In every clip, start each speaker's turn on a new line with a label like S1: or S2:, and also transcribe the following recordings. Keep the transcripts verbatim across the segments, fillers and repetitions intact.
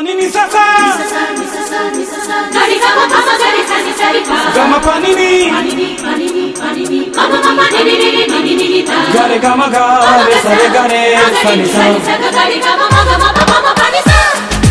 S1: pani ni sa sa gari gama gama gari sa ni sa ri pa gama pani ni pani ni pani ni pani ni mama mama ni ni ni ni ni ni ta gari gama ga re sa re ga re sa ni sa gari gama mama mama mama pani sa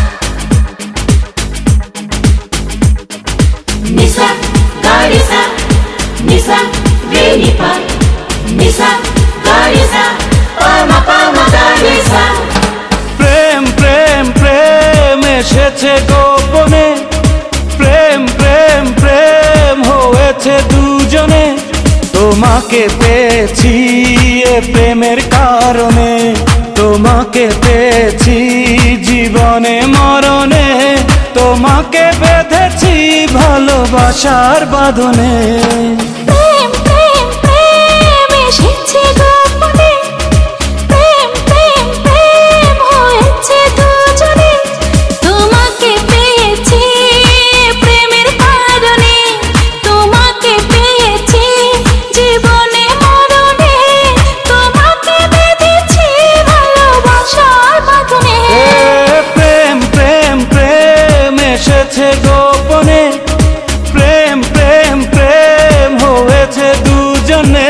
S1: ni sa gari sa ni sa re ni pa ni sa gari sa pa ma pa ma gari sa
S2: প্রেম প্রেম প্রেম এসেছে গোপনে প্রেম প্রেম প্রেম হয়েছে দুজনে তোমাকে পেয়েছি এ প্রেমের কারণে তোমাকে পেয়েছি জীবনে মরণে তোমাকে বেঁধেছি ভালোবাসার বাঁধনে
S3: প্রেম প্রেম প্রেম এসেছে গোপনে প্রেম প্রেম প্রেম হয়েছে দুজনে তোমাকে পেয়েছি প্রেমের কারণে তোমাকে পেয়েছি জীবনে মরণে তোমাকে বেঁধেছি ভালোবাসার বাঁধনে
S2: প্রেম প্রেম প্রেম এসেছে গোপনে প্রেম প্রেম প্রেম হয়েছে দুজনে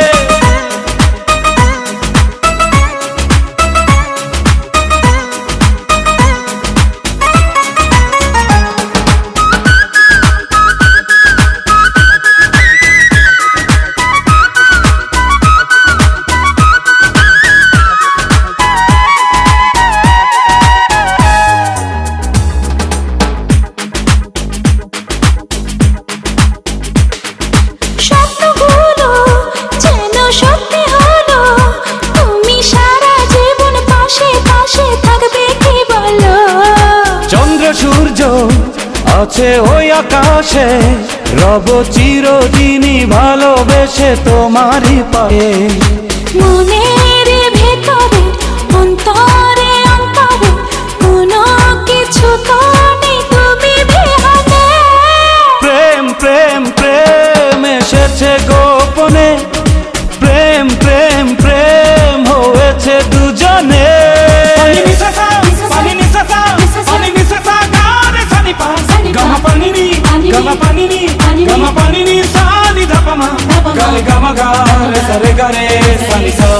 S3: স্বপ্নগুলো যেন সত্যি হলো তুমি সারা জীবন পাশে পাশে থাকবে কি বলো
S2: চন্দ্র সূর্য আছে ওই আকাশে রব চিরদিনই ভালোবেসে তোমারই পায়ে
S3: মনের ভেতরে অন্তরে অন্তরে কোনো কিছু তো নেই তুমি বিহনে
S2: প্রেম প্রেম প্রেম এসেছে গোপনে প্রেম প্রেম প্রেম হয়েছে দুজনে
S1: pani ni sa sa pani ni sa sa pani ni sa sa ga re sa ni pa gama pani ni gama pani ni gama pani ni sa ni dha pa ma gari gama ga re sa re ga re sa ni sa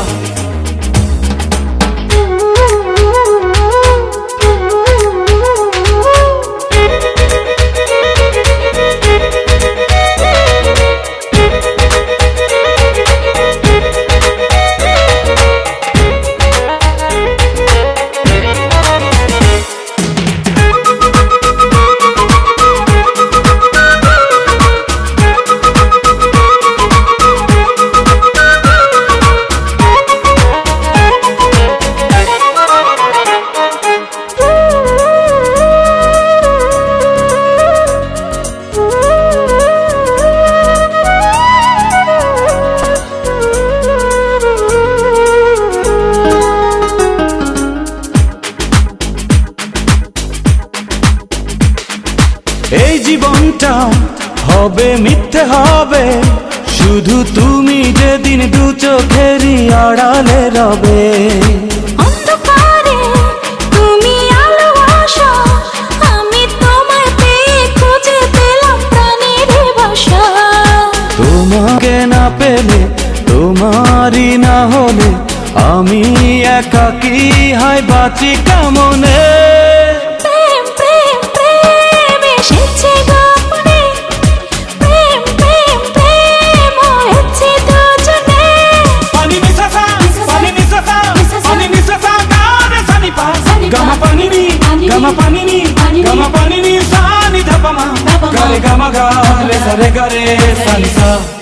S2: এই জীবনটা হবে মিথ্যে হবে শুধু তুমি যেদিন দু চোখেরই আড়ালে রবে
S3: অন্ধকারে তুমি আলো আসো আমি তোমায় পেয়ে খুঁজে পেলাম প্রাণের ভাষা
S2: তোমাকে না পেলে তোমারই না হলে আমি একাকী হয় বাঁচি কেমনে
S3: প্রেম প্রেম প্রেম এসেছে গোপনে প্রেম প্রেম প্রেম হয়েছে দুজনে
S1: pani ni sa sa pani ni sa sa pani ni sa sa ga re sa ni pa gama pani ni gama pani ni gama pani ni sa ni dha pa ma gari gama ga re sa re ga re sa ni sa